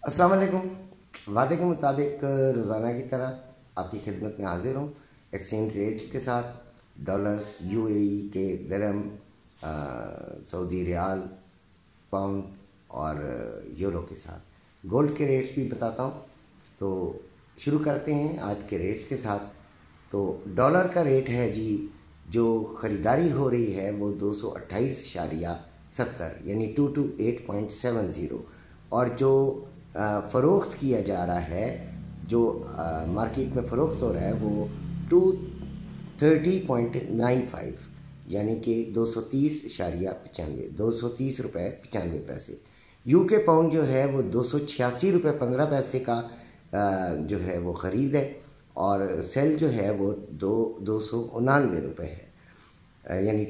अस्सलाम वालेकुम। वादे के मुताबिक रोज़ाना की तरह आपकी खिदमत में हाजिर हूँ एक्सचेंज रेट्स के साथ। डॉलर्स, यूएई के दिरहम, सऊदी रियाल, पाउंड और यूरो के साथ। गोल्ड के रेट्स भी बताता हूँ। तो शुरू करते हैं आज के रेट्स के साथ। तो डॉलर का रेट है जी, जो ख़रीदारी हो रही है वो 228.70 यानी 228.70, और जो फ़रोख्त किया जा रहा है, जो मार्केट में फ़रोख्त हो रहा है वो 230.95 यानी कि 230 रुपये 95 पैसे। यूके पाउंड जो है वो 286 रुपये 15 पैसे का जो है वो ख़रीद है, और सेल जो है वो 299 रुपये है, यानी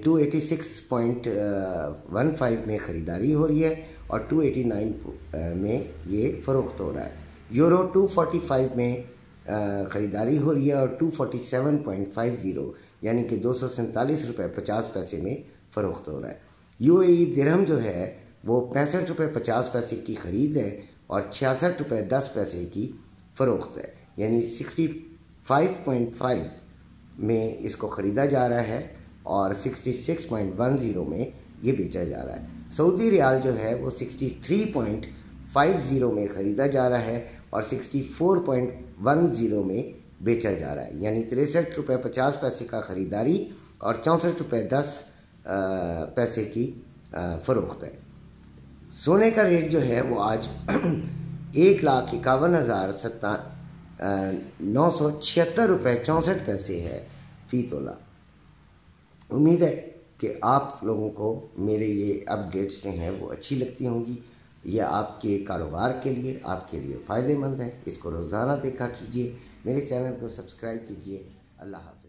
286.15 में ख़रीदारी हो रही है और 289 में ये फ़रोख्त हो रहा है। यूरो 245 में ख़रीदारी हो रही है और 247.50 यानी कि 247 रुपये 50 पैसे में फ़रोख्त हो रहा है। यूएई दिरहम जो है वो 65 रुपये 50 पैसे की ख़रीद है और 66 रुपये 10 पैसे की फ़रोख्त है, यानी 65.5 में इसको ख़रीदा जा रहा है और 66.10 में ये बेचा जा रहा है। सऊदी रियाल जो है वो 63.50 में ख़रीदा जा रहा है और 64.10 में बेचा जा रहा है, यानी 63 रुपये 50 पैसे का ख़रीदारी और 64 रुपये 10 पैसे की फ़रोख्त है। सोने का रेट जो है वो आज 1,51,976 रुपये 64 पैसे है फ़ी तोला। उम्मीद है कि आप लोगों को मेरे ये अपडेट्स जो हैं वो अच्छी लगती होंगी। यह आपके कारोबार के लिए, आपके लिए फ़ायदेमंद है। इसको रोज़ाना देखा कीजिए, मेरे चैनल को सब्सक्राइब कीजिए। अल्लाह हाफ़िज़।